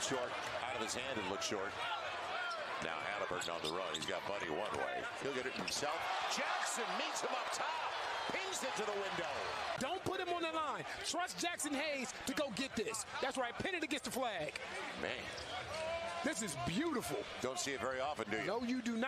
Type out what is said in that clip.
short out of his hand and looks short. Now Halliburton on the run. He's got Buddy one way. He'll get it himself. Jaxson meets him up top. Pings it to the window. Don't put him on the line. Trust Jaxson Hayes to go get this. That's right. Pin it against the flag. Man. This is beautiful. Don't see it very often, do you? No, you do not.